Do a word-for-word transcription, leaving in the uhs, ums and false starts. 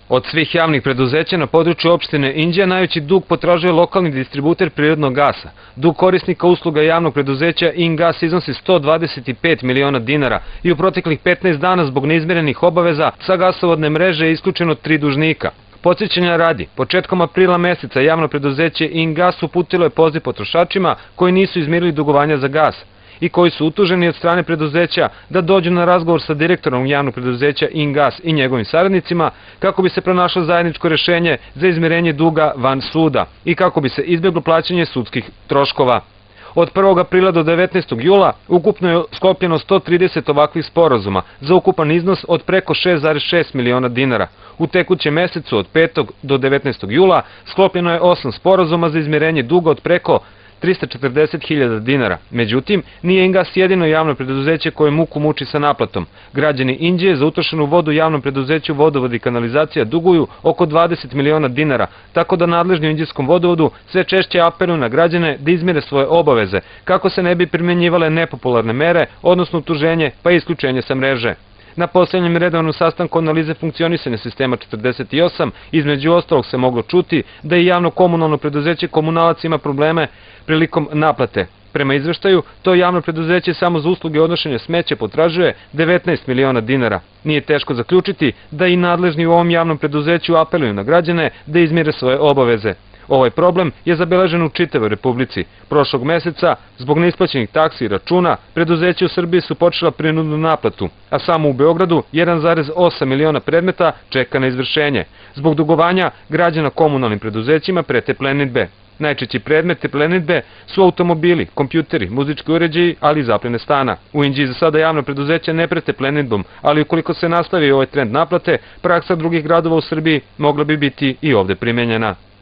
Od svih javnih preduzeća na području opštine Inđija najveći dug potražuje lokalni distributer prirodnog gasa. Dug korisnika usluga javnog preduzeća Ingas iznosi sto dvadeset pet miliona dinara i u proteklih petnaest dana zbog neizmirenih obaveza sa gasovodne mreže je isključeno tri dužnika. Podsjećanja radi, početkom aprila meseca javno preduzeće Ingas uputilo je poziv potrošačima koji nisu izmirili dugovanja za gas i koji su utuženi od strane preduzeća da dođu na razgovor sa direktorom javnog preduzeća Ingas i njegovim saradnicima kako bi se pronašlo zajedničko rešenje za izmirenje duga van suda i kako bi se izbjeglo plaćanje sudskih troškova. Od prvog aprila do devetnaestog jula ukupno je sklopljeno sto trideset ovakvih sporazuma za ukupan iznos od preko šest zarez šest miliona dinara. U tekućem mesecu od petog do devetnaestog jula sklopljeno je osam sporazuma za izmirenje duga od preko trista četrdeset hiljada dinara. Međutim, nije Ingas jedino javno preduzeće koje muku muči sa naplatom. Građani Inđije za utrošenu vodu javnom preduzeću Vodovod i kanalizacija duguju oko dvadeset miliona dinara, tako da nadležni u Inđijskom vodovodu sve češće apeluju na građane da izmire svoje obaveze, kako se ne bi primjenjivale nepopularne mere, odnosno utuženje pa isključenje sa mreže. Na posljednjem redovnom sastanku analize funkcionisanja sistema četrdeset osam, između ostalog se moglo čuti da i javno komunalno preduzeće Komunalac ima probleme prilikom naplate. Prema izveštaju, to javno preduzeće samo za usluge odnošenja smeća potražuje devetnaest miliona dinara. Nije teško zaključiti da i nadležni u ovom javnom preduzeću apeluju na građane da izmire svoje obaveze. Ovaj problem je zabeležen u čitavoj Republici. Prošlog meseca, zbog neisplaćenih taksi i računa, preduzeće u Srbiji su počela prinudnu naplatu, a samo u Beogradu jedan zarez osam miliona predmeta čeka na izvršenje. Zbog dugovanja građana komunalnim preduzećima prete plenidbe. Najčešći predmet te plenidbe su automobili, kompjuteri, muzički uređaji, ali i zapljene stana. U Inđiji za sada javno preduzeće ne prete plenidbom, ali ukoliko se nastavi ovaj trend naplate, praksa drugih gradova u Srbiji mogla bi biti i ovde primenjena.